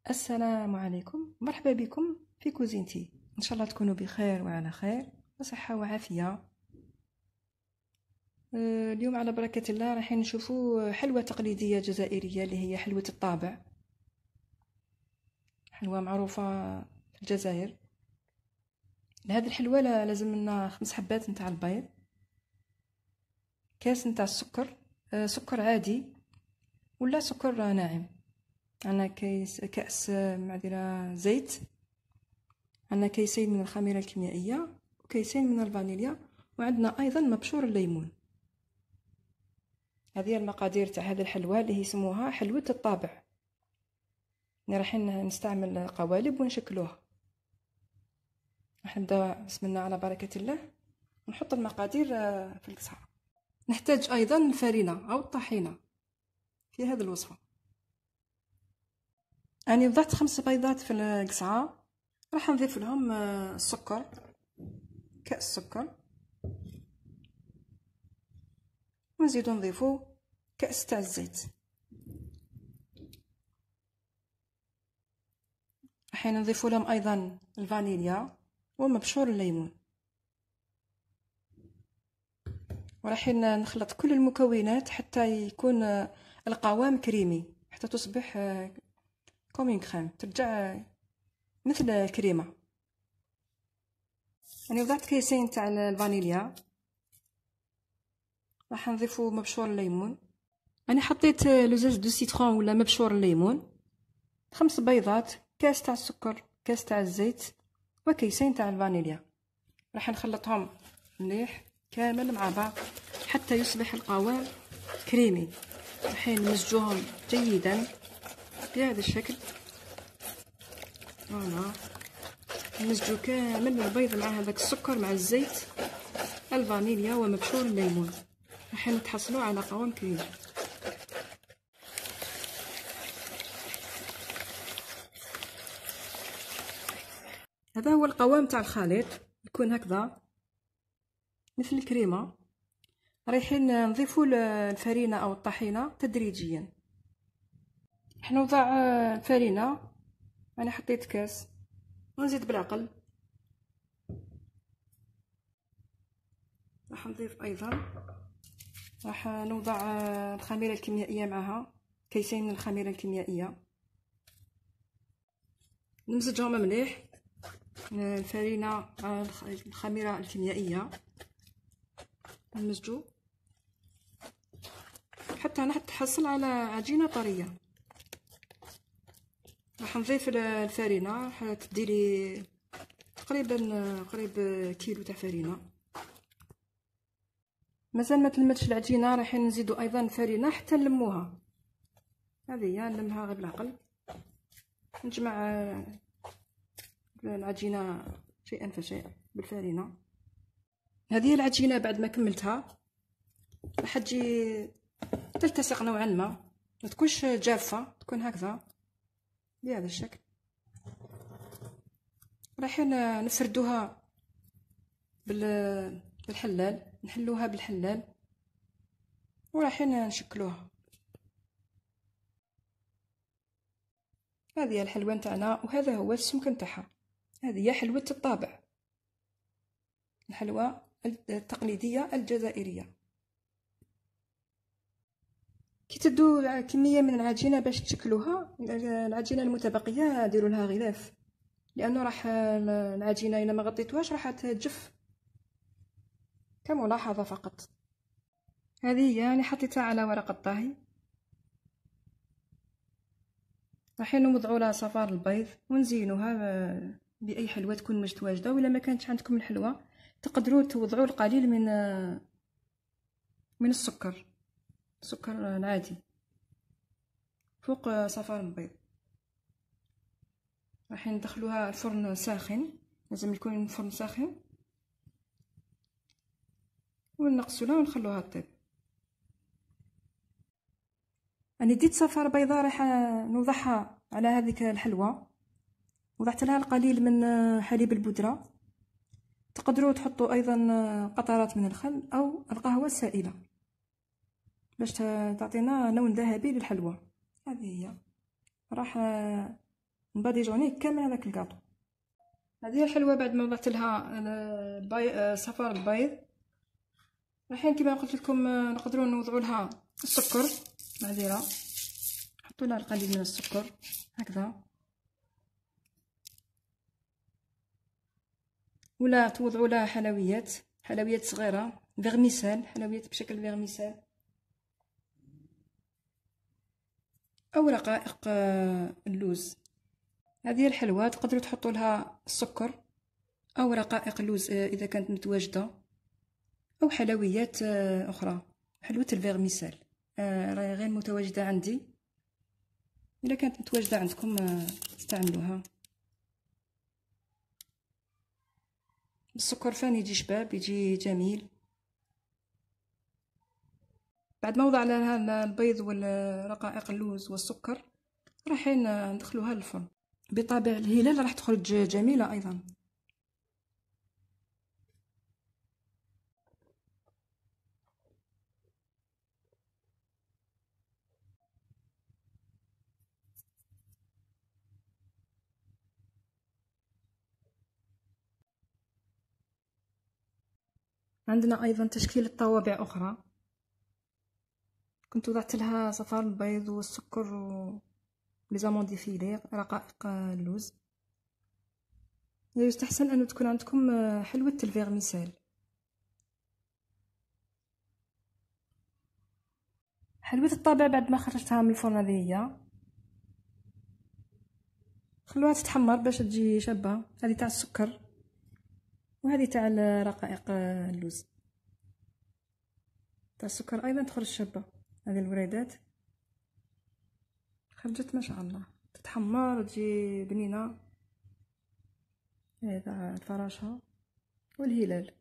السلام عليكم، مرحبا بكم في كوزينتي. ان شاء الله تكونوا بخير وعلى خير وصحة وعافية. اليوم على بركة الله راح نشوفوا حلوى تقليدية جزائرية اللي هي حلوة الطابع. حلوى معروفة في الجزائر. لهذه الحلوى لازم لنا 5 حبات نتاع البيض، كاس نتاع السكر، سكر عادي ولا سكر ناعم. عندنا كأس معدنة زيت، عندنا كيسين من الخميرة الكيميائية وكيسين من الفانيليا، وعندنا أيضا مبشور الليمون. هذه المقادير تاع هذه الحلوى اللي يسموها حلوة الطابع. راح نستعمل قوالب ونشكلوها. راح نبدا بسم الله على بركة الله ونحط المقادير في القصعة. نحتاج أيضا الفرينة أو الطحينة في هذه الوصفة. أنا وضعت 5 بيضات في القصعة، راح نضيف لهم السكر، كأس سكر، ونزيدو نضيفو كأس تاع الزيت. راح نضيفو لهم أيضا الفانيليا ومبشور الليمون، وراح نخلط كل المكونات حتى يكون القوام كريمي، حتى تصبح كومين كريم، ترجع مثل الكريمه. يعني وضعت كيسين تاع الفانيليا، راح نضيفو مبشور الليمون. انا حطيت لزاز دو سيترون ولا مبشور الليمون، 5 بيضات، كاس تاع السكر، كاس تاع الزيت، وكيسين تاع الفانيليا. راح نخلطهم مليح كامل مع بعض حتى يصبح القوام كريمي. راح نمزجوهم جيدا بهذا الشكل. فوالا نمزجو كامل البيض مع هذاك السكر مع الزيت الفانيليا ومبشور الليمون، راح نتحصلوا على قوام كريمي. هذا هو القوام تاع الخليط، يكون هكذا مثل الكريمه. رايحين نضيفوا الفرينه او الطحينه تدريجيا. راح نوضع الفرينه، انا حطيت كاس، ونزيد بالعقل. راح نضيف ايضا، راح نوضع الخميره الكيميائيه معها، كيسين من الخميره الكيميائيه، نمزجهم مليح الفرينه مع الخميره الكيميائيه، نمزجو حتى نحصل على عجينه طريه. راح نضيف الفرينه، راح تديري تقريبا قريب كيلو تاع فرينه. مازال ما تلمتش العجينه، راح نزيدو ايضا الفرينه حتى نلموها. هذه هي نلمها غير بالعقل، نجمع العجينه شيئا فشيئا بالفرينه. هذه العجينه بعد ما كملتها راح تجي تلتصق نوعا ما تكونش جافه، تكون هكذا بهذا الشكل. راح نفردوها بالحلال، نحلوها بالحلال وراح نشكلوها. هذه هي الحلوى نتاعنا، وهذا هو السمك نتاعها. هذه هي حلوة الطابع، الحلوى التقليدية الجزائرية. كي تدو كمية من العجينة باش تشكلوها، العجينة المتبقية ديروا لها غلاف، لأنه راح العجينة إلا ما غطيتوهاش راح تجف، كملاحظة فقط. هذه هي يعني حطيتها على ورق الطهي. راح نوضعوا لها صفار البيض ونزينوها بأي حلوى تكون متواجدة، وإلا ما كانتش عندكم الحلوى تقدروا توضعوا القليل من السكر العادي فوق صفار البيض. راح ندخلوها الفرن ساخن، لازم يكون الفرن ساخن، ونقصولها ونخلوها طيب. انا ديت صفار بيضاء راح نوضعها على هذيك الحلوى، وضعت لها القليل من حليب البودره. تقدروا تحطوا ايضا قطرات من الخل او القهوه السائله باش تعطينا لون ذهبي للحلوى. هذه هي. راح نباديجونيه كامل هذاك الكاطو. هذه هي الحلوه بعد ما وضعت لها صفار البيض. الحين كما قلت لكم نقدروا نوضعوا لها السكر. معذره، نحطوا لها القليل من السكر هكذا، ولا توضعوا لها حلويات صغيره، فيرميسال، حلويات بشكل فيرميسال، او رقائق اللوز. هذه الحلوه تقدروا تحطوا لها السكر او رقائق اللوز اذا كانت متواجده، او حلويات اخرى. حلوه الفيرميسال راهي غير متواجده عندي، اذا كانت متواجده عندكم استعملوها. السكر فاني يجي شباب، يجي جميل. بعد ما وضعنا لها البيض والرقائق اللوز والسكر رايحين ندخلوها للفرن. بطبع الهلال راح تخرج جميله ايضا. عندنا ايضا تشكيله طوابع اخرى، كنت وضعت لها صفار البيض والسكر لي زاموندي فيلي، رقائق اللوز. يستحسن ان تكون عندكم حلوه الفيرميسال. حلوه الطابع بعد ما خرجتها من الفرن هذه هي، خلوها تتحمر باش تجي شابه. هذه تاع السكر وهذه تاع رقائق اللوز. تاع السكر ايضا تخرج شابه، هذه الوريدات خرجت ما شاء الله، تتحمر وتجي بنينه. هذا الفراشه والهلال.